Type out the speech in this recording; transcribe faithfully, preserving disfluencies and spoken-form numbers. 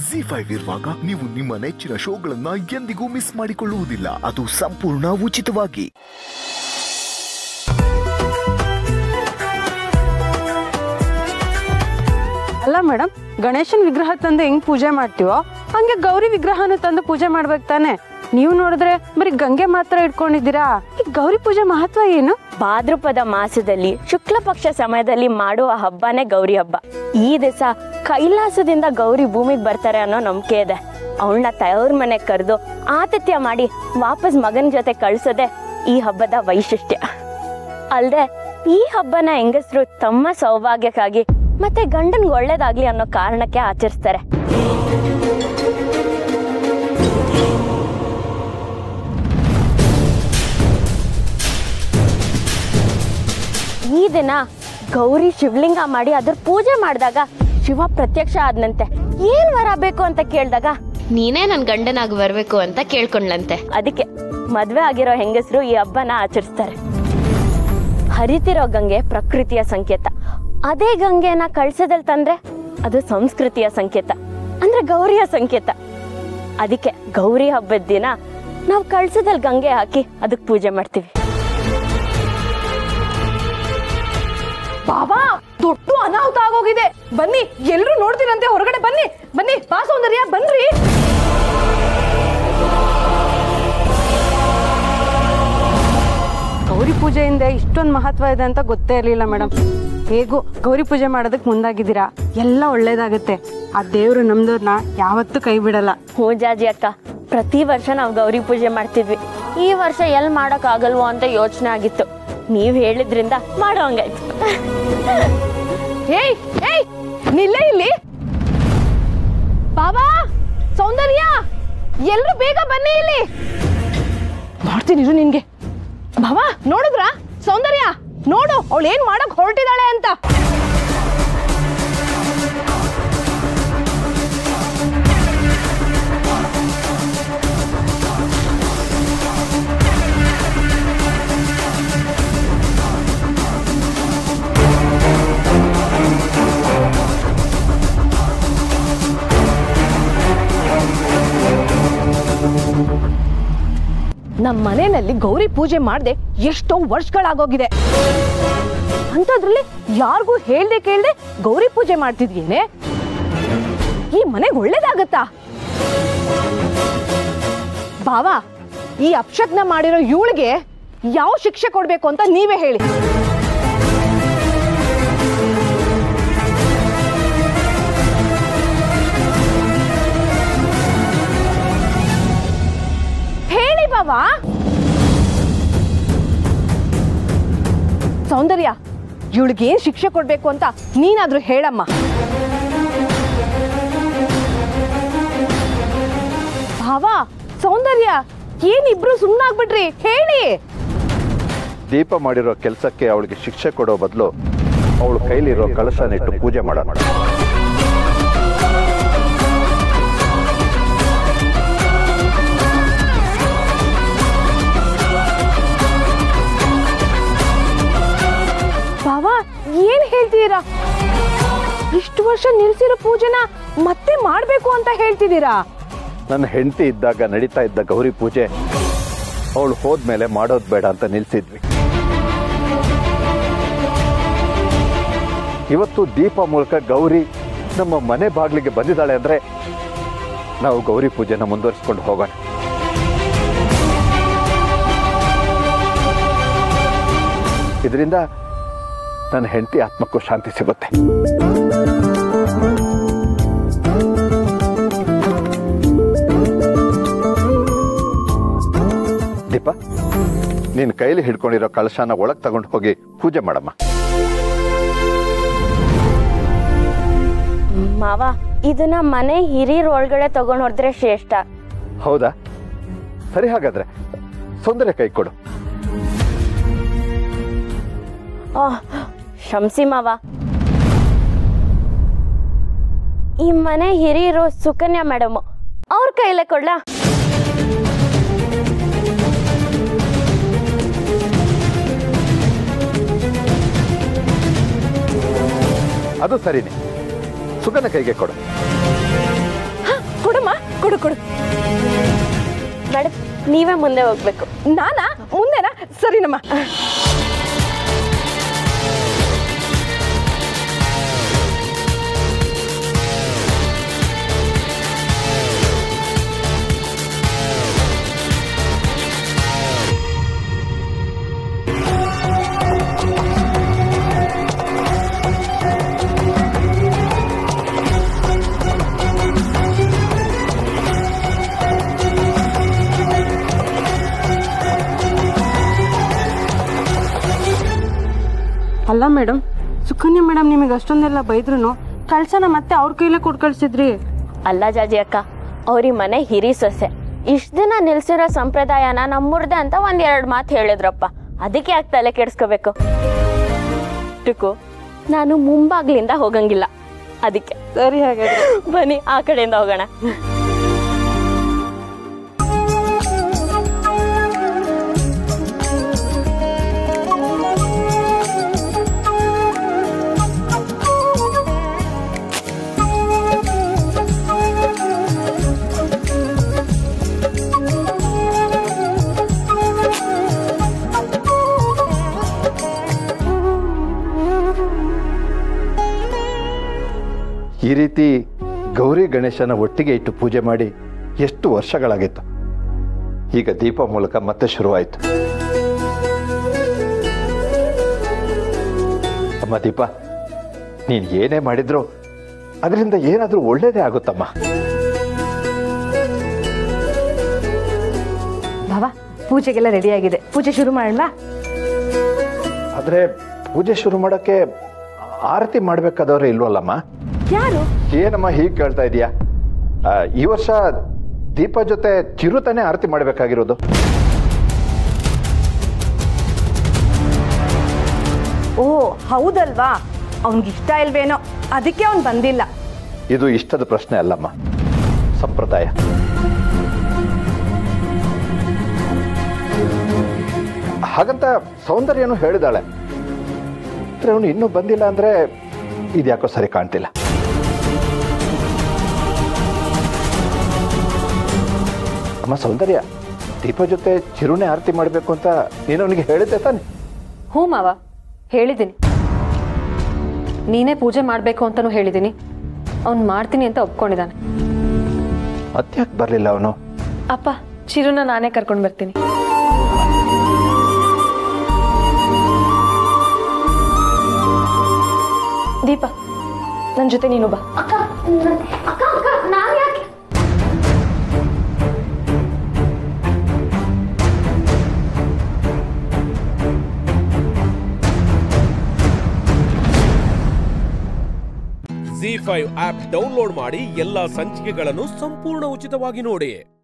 Zee five ಇರುವಾಗ ನೀವು ನಿಮ್ಮ ನೆಚ್ಚಿನ ಶೋಗಳನ್ನ ಎಂದಿಗೂ ಮಿಸ್ ಮಾಡಿಕೊಳ್ಳುವುದಿಲ್ಲ, ಅದು ಸಂಪೂರ್ಣ ಉಚಿತವಾಗಿ. ಅಲ್ಲ ಮೇಡಮ್, ಗಣೇಶನ್ ವಿಗ್ರಹ ತಂದು ಹೆಂಗ್ ಪೂಜೆ ಮಾಡ್ತೀವೋ ಹಂಗೆ ಗೌರಿ ವಿಗ್ರಹನ ತಂದು ಪೂಜೆ ಮಾಡ್ಬೇಕು ತಾನೆ. ನೀವು ನೋಡಿದ್ರೆ ಬರೀ ಗಂಗೆ ಮಾತ್ರ ಇಟ್ಕೊಂಡಿದ್ದೀರಾ. ಈ ಗೌರಿ ಪೂಜೆ ಮಹತ್ವ ಏನು? ಭಾದ್ರಪದ ಮಾಸದಲ್ಲಿ ಶುಕ್ಲ ಪಕ್ಷ ಸಮಯದಲ್ಲಿ ಮಾಡುವ ಹಬ್ಬನೇ ಗೌರಿ ಹಬ್ಬ. ಈ ದಿವಸ ಕೈಲಾಸದಿಂದ ಗೌರಿ ಭೂಮಿಗೆ ಬರ್ತಾರೆ ಅನ್ನೋ ನಂಬಿಕೆ ಇದೆ. ಅವಳನ್ನ ತವ್ರ ಮನೆಗೆ ಕರೆದು ಆತಿಥ್ಯ ಮಾಡಿ ವಾಪಸ್ ಮಗನ ಜೊತೆ ಕಳ್ಸೋದೆ ಈ ಹಬ್ಬದ ವೈಶಿಷ್ಟ್ಯ. ಅಲ್ಲದೆ ಈ ಹಬ್ಬನ ಹೆಂಗಸರು ತಮ್ಮ ಸೌಭಾಗ್ಯಕ್ಕಾಗಿ ಮತ್ತೆ ಗಂಡನ್ಗೆ ಒಳ್ಳೇದಾಗ್ಲಿ ಅನ್ನೋ ಕಾರಣಕ್ಕೆ ಆಚರಿಸ್ತಾರೆ. ಈ ದಿನ ಗೌರಿ ಶಿವಲಿಂಗ ಮಾಡಿ ಅದ್ರ ಪೂಜೆ ಮಾಡಿದಾಗ ಶಿವ ಪ್ರತ್ಯಕ್ಷ ಆದ್ನಂತೆ. ಏನ್ ವರ ಬೇಕು ಅಂತ ಕೇಳಿದಾಗ ನೀನೇ ನನ್ ಗಂಡನಾಗಿ ಬರ್ಬೇಕು ಅಂತ ಕೇಳ್ಕೊಂಡ್ಲಂತೆ. ಅದಕ್ಕೆ ಮದ್ವೆ ಆಗಿರೋ ಹೆಂಗಸರು ಈ ಹಬ್ಬನ ಆಚರಿಸ್ತಾರೆ. ಹರಿತಿರೋ ಗಂಗೆ ಪ್ರಕೃತಿಯ ಸಂಕೇತ. ಅದೇ ಗಂಗೆನ ಕಳ್ಸದಲ್ಲಿ ತಂದ್ರೆ ಅದು ಸಂಸ್ಕೃತಿಯ ಸಂಕೇತ, ಅಂದ್ರೆ ಗೌರಿಯ ಸಂಕೇತ. ಅದಕ್ಕೆ ಗೌರಿ ಹಬ್ಬದ ದಿನ ನಾವು ಕಳ್ಸದಲ್ಲಿ ಗಂಗೆ ಹಾಕಿ ಅದಕ್ಕೆ ಪೂಜೆ ಮಾಡ್ತೀವಿ. ಬಾಬಾ, ದೊಡ್ಡ ಅನಾಹುತ ಆಗೋಗಿದೆ. ಬನ್ನಿ, ಎಲ್ರು ನೋಡ್ತೀರಂತೆ. ಹೊರಗಡೆ ಬನ್ನಿ ಬನ್ನಿ. ಬಾ ಸೌಂದರ್ಯ, ಬನ್ರಿ. ಗೌರಿ ಪೂಜೆಯಿಂದ ಇಷ್ಟೊಂದು ಮಹತ್ವ ಇದೆ ಅಂತ ಗೊತ್ತೇ ಇರಲಿಲ್ಲ ಮೇಡಮ್. ಹೇಗೂ ಗೌರಿ ಪೂಜೆ ಮಾಡೋದಕ್ಕೆ ಮುಂದಾಗಿದ್ದೀರಾ, ಎಲ್ಲ ಒಳ್ಳೇದಾಗುತ್ತೆ. ಆ ದೇವ್ರು ನಮ್ದವ್ರನ್ನ ಯಾವತ್ತೂ ಕೈ ಬಿಡಲ್ಲ. ಹ್ಞೂ ಜಾಜಿ ಅಕ್ಕ, ಪ್ರತಿ ವರ್ಷ ನಾವು ಗೌರಿ ಪೂಜೆ ಮಾಡ್ತಿದ್ವಿ. ಈ ವರ್ಷ ಎಲ್ಲಿ ಮಾಡಕ್ ಆಗಲ್ವೋ ಅಂತ ಯೋಚನೆ ಆಗಿತ್ತು. ನೀವ್ ಹೇಳಿದ್ರಿಂದ ಮಾಡೋ ಹಂಗಾಯ್ತು. ಏಯ್ ಏಯ್ ನಿಲ್ಲೇ ಇಲ್ಲಿ. ಬಾಬಾ, ಸೌಂದರ್ಯ, ಎಲ್ರು ಬೇಗ ಬನ್ನಿ ಇಲ್ಲಿ. ಮಾಡ್ತೀನಿ ಇರು ನಿನ್ಗೆ. ಬಾಬಾ, ನೋಡಿದ್ರ ಸೌಂದರ್ಯ? ನೋಡು ಅವಳು ಏನ್ ಮಾಡಕ್ ಹೊರಟಿದ್ದಾಳೆ ಅಂತ. ನಮ್ಮ ಮನೆಯಲ್ಲಿ ಗೌರಿ ಪೂಜೆ ಮಾಡದೆ ಎಷ್ಟೋ ವರ್ಷಗಳಾಗೋಗಿದೆ. ಅಂತದ್ರಲ್ಲಿ ಯಾರಿಗೂ ಹೇಳ್ದೆ ಕೇಳ್ದೆ ಗೌರಿ ಪೂಜೆ ಮಾಡ್ತಿದ್ಯೇನೆ. ಈ ಮನೆಗೆ ಒಳ್ಳೇದಾಗತ್ತಾ? ಬಾವಾ, ಈ ಅಪಶಕ್ನ ಮಾಡಿರೋ ಇವಳಿಗೆ ಯಾವ ಶಿಕ್ಷೆ ಕೊಡ್ಬೇಕು ಅಂತ ನೀವೇ ಹೇಳಿ. ಹೇಳಿ ಬಾವಾ. ಸೌಂದರ್ಯ, ಇವಳಿಗೆ ಏನ್ ಶಿಕ್ಷೆ ಕೊಡ್ಬೇಕು ಅಂತ ನೀನಾದ್ರೂ ಹೇಳಮ್ಮ. ಭಾವಾ, ಸೌಂದರ್ಯ, ಏನಿಬ್ರು ಸುಮ್ಮನಾಗ್ಬಿಟ್ರಿ? ಹೇಳಿ. ದೀಪ ಮಾಡಿರೋ ಕೆಲಸಕ್ಕೆ ಅವಳಿಗೆ ಶಿಕ್ಷೆ ಕೊಡೋ ಬದಲು ಅವಳು ಕೈಲಿರೋ ಕಳಶ ನೆಟ್ಟು ಪೂಜೆ ಮಾಡೋಣ. ಬಾವಾ, ಏನ್ ಹೇಳ್ತೀರಾ? ಇಷ್ಟು ವರ್ಷ ನಿಲ್ಸಿರೋ ಪೂಜೆನ ಮತ್ತೆ ಮಾಡ್ಬೇಕು ಅಂತ ಹೇಳ್ತಿದ್ದೀರಾ? ನನ್ನ ಹೆಂಡತಿ ಇದ್ದಾಗ ನಡೀತಾ ಇದ್ದ ಗೌರಿ ಪೂಜೆ ಅವಳು ಹೋದ್ಮೇಲೆ ಮಾಡೋದು ಬೇಡ ಅಂತ ನಿಲ್ಸಿದ್ವಿ. ಇವತ್ತು ದೀಪ ಮೂಲಕ ಗೌರಿ ನಮ್ಮ ಮನೆ ಬಾಗಿಲಿಗೆ ಬಂದಿದ್ದಾಳೆ ಅಂದ್ರೆ ನಾವು ಗೌರಿ ಪೂಜೆನ ಮುಂದುವರಿಸಿಕೊಂಡು ಹೋಗೋಣ. ಇದರಿಂದ ನನ್ನ ಹೆಂಡತಿ ಆತ್ಮಕ್ಕೂ ಶಾಂತಿ ಸಿಗುತ್ತೆ. ದೀಪ, ನೀನ್ ಕೈಲಿ ಹಿಡ್ಕೊಂಡಿರೋ ಕಳಶನ ಒಳಗ್ ತಗೊಂಡು ಹೋಗಿ ಪೂಜೆ ಮಾಡಮ್ಮ. ಮಾವ, ಇದನ್ನ ಮನೆ ಹಿರಿಯರ ಒಳಗಡೆ ತಗೊಂಡ್ ಹೊರದ್ರೆ ಶ್ರೇಷ್ಠ. ಹೌದಾ? ಸರಿ, ಹಾಗಾದ್ರೆ ಸೌಂದರ್ಯ ಕೈ ಕೊಡು. ಶಂಸಿ ಮಾವ, ಈ ಮನೆ ಹಿರಿಯರು ಸುಕನ್ಯಾ ಮೇಡಮ್, ಅವ್ರ ಕೈಲೇ ಕೊಡ್ಲಾ? ಅದು ಸರಿನೇ, ಸುಕನ್ಯಾ ಕೈಗೆ ಕೊಡು. ಕೊಡು ಕೊಡು. ಮೇಡಮ್ ನೀವೇ ಮುಂದೆ ಹೋಗ್ಬೇಕು. ನಾನಾ ಮುಂದೆನಾ? ಸರಿನಮ್ಮ. ಅಲ್ಲ ಮೇಡಮ್, ಸುಕನ್ಯಾ ಮೇಡಮ್ ನಿಮಗೆ ಅಷ್ಟೊಂದೆಲ್ಲ ಬೈದ್ರು ಕಳ್ಸನ ಮತ್ತೆ ಅವ್ರ ಕೈಲೇ ಕೊಟ್ಟು ಕಳ್ಸಿದ್ರಿ. ಅಲ್ಲ ಜಾಜಿ ಅಕ್ಕ, ಅವ್ರಿ ಮನೆ ಹಿರಿ ಸೊಸೆ ಇಷ್ಟ ದಿನ ನಿಲ್ಸಿರೋ ಸಂಪ್ರದಾಯನ ನಮ್ಮೂರ್ದೆ ಅಂತ ಒಂದ್ ಎರಡ್ ಮಾತು ಹೇಳಿದ್ರಪ್ಪ. ಅದಕ್ಕೆ ಯಾಕೆ ತಲೆ ಕೆಡಿಸ್ಕೋಬೇಕು? ಟುಕು ನಾನು ಮುಂಬಾಗ್ಲಿಂದ ಹೋಗಂಗಿಲ್ಲ, ಅದಕ್ಕೆ. ಸರಿ ಹಾಗಾದ್ರೆ ಬನ್ನಿ ಆ ಕಡೆಯಿಂದ ಹೋಗೋಣ. ಈ ರೀತಿ ಗೌರಿ ಗಣೇಶನ ಒಟ್ಟಿಗೆ ಇಟ್ಟು ಪೂಜೆ ಮಾಡಿ ಎಷ್ಟು ವರ್ಷಗಳಾಗಿತ್ತು. ಈಗ ದೀಪ ಮೂಲಕ ಮತ್ತೆ ಶುರುವಾಯಿತು. ಅಮ್ಮ ದೀಪ, ನೀನು ಏನೇ ಮಾಡಿದ್ರು ಅದರಿಂದ ಏನಾದರೂ ಒಳ್ಳೇದೇ ಆಗುತ್ತಮ್ಮ. ಭಾವ, ಪೂಜೆಗೆಲ್ಲ ರೆಡಿ ಆಗಿದೆ, ಪೂಜೆ ಶುರು ಮಾಡೋಣ. ಆದರೆ ಪೂಜೆ ಶುರು ಮಾಡೋಕ್ಕೆ ಆರತಿ ಮಾಡಬೇಕಾದವ್ರೆ ಇಲ್ವಲ್ಲಮ್ಮ? ಯಾರು? ಏನಮ್ಮ ಹೀಗೆ ಕೇಳ್ತಾ ಇದೀಯಾ? ಈ ವರ್ಷ ದೀಪ ಜೊತೆ ಚಿರುತಾನೆ ಆರತಿ ಮಾಡಬೇಕಾಗಿರೋದು. ಓ ಹೌದಲ್ವಾ, ಅವನಿಗಿಷ್ಟ ಇಲ್ವೇನೋ, ಅದಕ್ಕೆ ಅವನು ಬಂದಿಲ್ಲ. ಇದು ಇಷ್ಟದ ಪ್ರಶ್ನೆ ಅಲ್ಲಮ್ಮ, ಸಂಪ್ರದಾಯ. ಹಾಗಂತ ಸೌಂದರ್ಯನು ಹೇಳಿದಾಳೆ. ಅವನು ಇನ್ನೂ ಬಂದಿಲ್ಲ ಅಂದ್ರೆ ಇದ್ಯಾಕೋ ಸರಿ ಕಾಣ್ತಿಲ್ಲ. ಅಮ್ಮ ಸೌಂದರ್ಯ, ದೀಪ ಜೊತೆ ಚಿರುನೆ ಆರತಿ ಮಾಡಬೇಕು ಅಂತ ನೀನು ಅವನಿಗೆ ಹೇಳಿದ್ದೆ ತಾನೆ? ಹ್ಞೂ ಮಾವ, ಹೇಳಿದ್ದೀನಿ. ನೀನೇ ಪೂಜೆ ಮಾಡಬೇಕು ಅಂತಲೂ ಹೇಳಿದ್ದೀನಿ. ಅವ್ನು ಮಾಡ್ತೀನಿ ಅಂತ ಒಪ್ಕೊಂಡಿದ್ದಾನೆ. ಮತ್ತ್ಯಾಕೆ ಬರಲಿಲ್ಲ ಅವನು? ಅಪ್ಪ, ಚಿರುನ ನಾನೇ ಕರ್ಕೊಂಡು ಬರ್ತೀನಿ. ದೀಪ, ನನ್ನ ಜೊತೆ ನೀನು ಬಾ. ಝೀ ಫೈವ್ ಆಪ್ ಡೌನ್ಲೋಡ್ ಮಾಡಿ ಎಲ್ಲಾ ಸಂಚಿಕೆಗಳನ್ನು ಸಂಪೂರ್ಣ ಉಚಿತವಾಗಿ ನೋಡಿ.